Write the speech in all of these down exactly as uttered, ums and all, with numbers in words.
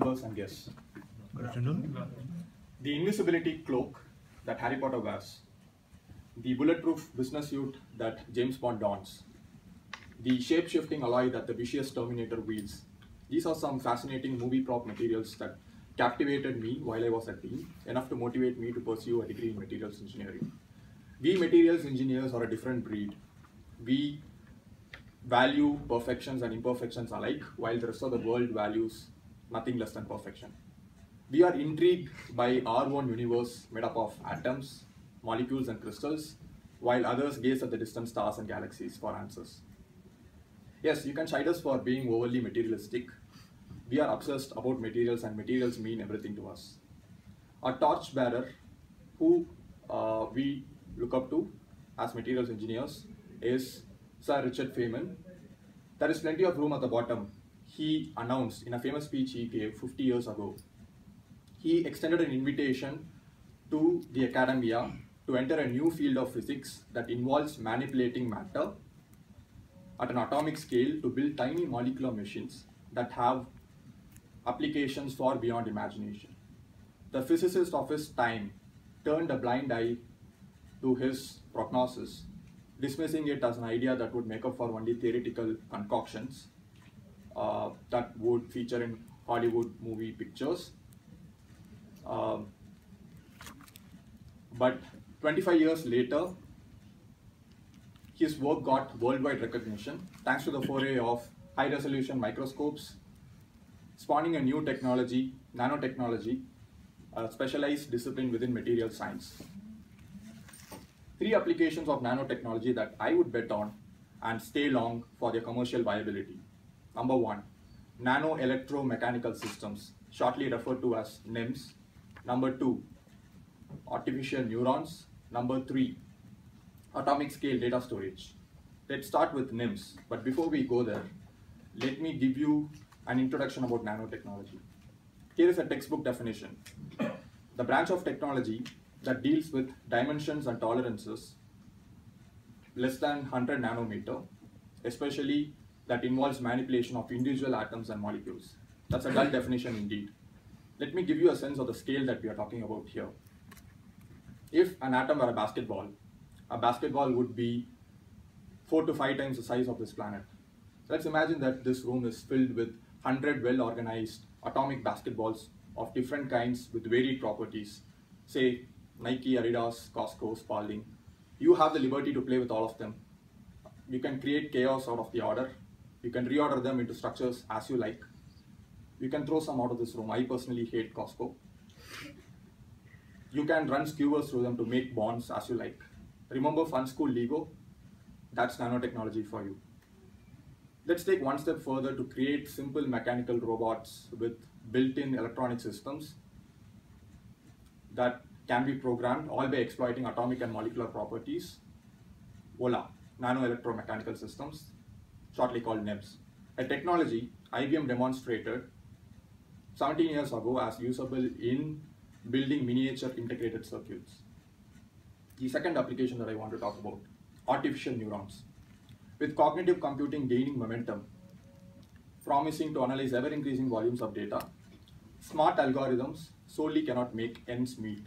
scholars and guests. Good afternoon. The invisibility cloak that Harry Potter wears, the bulletproof business suit that James Bond dons, the shape-shifting alloy that the vicious Terminator wields. These are some fascinating movie prop materials that captivated me while I was a teen, enough to motivate me to pursue a degree in materials engineering. We materials engineers are a different breed. We value perfections and imperfections alike, while the rest of the world values nothing less than perfection. We are intrigued by our own universe made up of atoms, molecules and crystals, while others gaze at the distant stars and galaxies for answers. Yes, you can chide us for being overly materialistic. We are obsessed about materials, and materials mean everything to us. Our torchbearer, who uh, we look up to as materials engineers, is Sir Richard Feynman. There is plenty of room at the bottom, he announced in a famous speech he gave fifty years ago. He extended an invitation to the academia to enter a new field of physics that involves manipulating matter at an atomic scale to build tiny molecular machines that have applications far beyond imagination. The physicist of his time turned a blind eye to his prognosis, dismissing it as an idea that would make up for only theoretical concoctions uh, that would feature in Hollywood movie pictures. Uh, but twenty-five years later, his work got worldwide recognition thanks to the foray of high-resolution microscopes, spawning a new technology, nanotechnology, a specialized discipline within material science. Three applications of nanotechnology that I would bet on and stay long for their commercial viability. Number one, nano-electromechanical systems, shortly referred to as N E M S. Number two, artificial neurons. Number three, atomic scale data storage. Let's start with N E M S, but before we go there, let me give you an introduction about nanotechnology. Here is a textbook definition. The branch of technology that deals with dimensions and tolerances less than one hundred nanometer, especially that involves manipulation of individual atoms and molecules. That's a dull definition indeed. Let me give you a sense of the scale that we are talking about here. If an atom were a basketball, a basketball would be four to five times the size of this planet. Let's imagine that this room is filled with one hundred well-organized atomic basketballs of different kinds with varied properties. Say, Nike, Adidas, Costco, Spalding. You have the liberty to play with all of them. You can create chaos out of the order. You can reorder them into structures as you like. You can throw some out of this room. I personally hate Costco. You can run skewers through them to make bonds as you like. Remember Fun School Lego? That's nanotechnology for you. Let's take one step further to create simple mechanical robots with built-in electronic systems that can be programmed, all by exploiting atomic and molecular properties. Voila, nano-electromechanical systems, shortly called N E M S. A technology I B M demonstrated seventeen years ago as usable in building miniature integrated circuits. The second application that I want to talk about, artificial neurons. With cognitive computing gaining momentum, promising to analyze ever-increasing volumes of data, smart algorithms solely cannot make ends meet.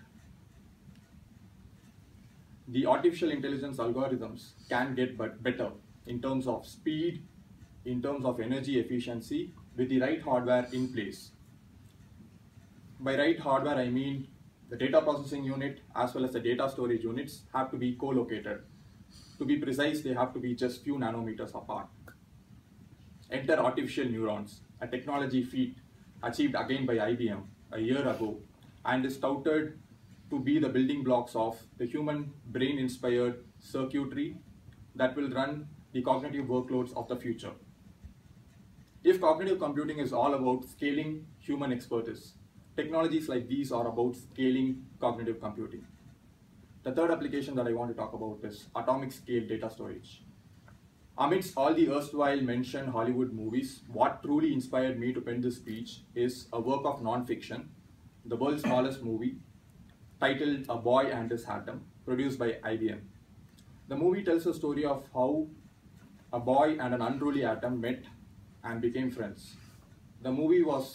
The artificial intelligence algorithms can get but better in terms of speed, in terms of energy efficiency, with the right hardware in place. By right hardware, I mean the data processing unit as well as the data storage units have to be co-located. To be precise, they have to be just few nanometers apart. Enter artificial neurons, a technology feat achieved again by I B M a year ago, and is touted to be the building blocks of the human brain-inspired circuitry that will run the cognitive workloads of the future. If cognitive computing is all about scaling human expertise, technologies like these are about scaling cognitive computing. The third application that I want to talk about is atomic scale data storage. Amidst all the erstwhile mentioned Hollywood movies, what truly inspired me to pen this speech is a work of non-fiction, the world's smallest movie, titled A Boy and His Atom, produced by I B M. The movie tells a story of how a boy and an unruly atom met and became friends. The movie was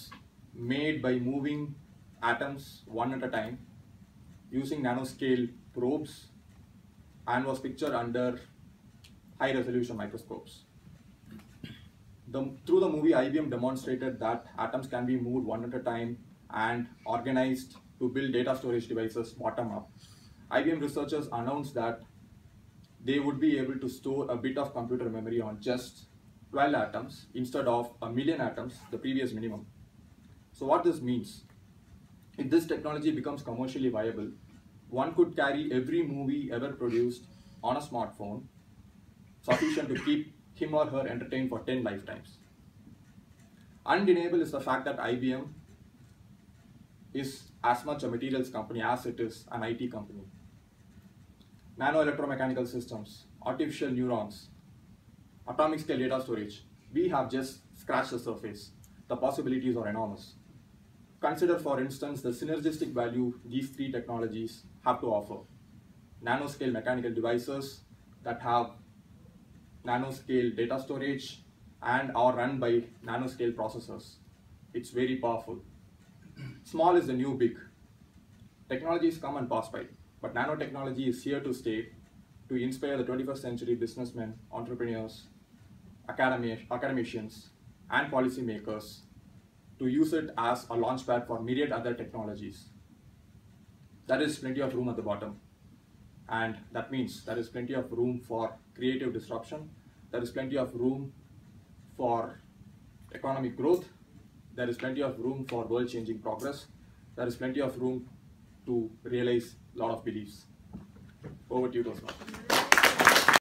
made by moving atoms one at a time using nanoscale probes and was pictured under high resolution microscopes. The, through the movie, I B M demonstrated that atoms can be moved one at a time and organized to build data storage devices bottom up. I B M researchers announced that they would be able to store a bit of computer memory on just twelve atoms instead of a million atoms, the previous minimum. So what this means, if this technology becomes commercially viable, one could carry every movie ever produced on a smartphone, sufficient to keep him or her entertained for ten lifetimes. Undeniable is the fact that I B M is as much a materials company as it is an I T company. Nano electromechanical systems, artificial neurons, atomic scale data storage, we have just scratched the surface. The possibilities are enormous. Consider, for instance, the synergistic value these three technologies have to offer. Nanoscale mechanical devices that have nanoscale data storage and are run by nanoscale processors. It's very powerful. Small is the new big. Technologies come and pass by, but nanotechnology is here to stay to inspire the twenty-first century businessmen, entrepreneurs, academi academicians, and policymakers to use it as a launchpad for myriad other technologies. There is plenty of room at the bottom. And that means there is plenty of room for creative disruption. There is plenty of room for economic growth. There is plenty of room for world-changing progress. There is plenty of room to realize a lot of beliefs. Over to you, Toastmasters.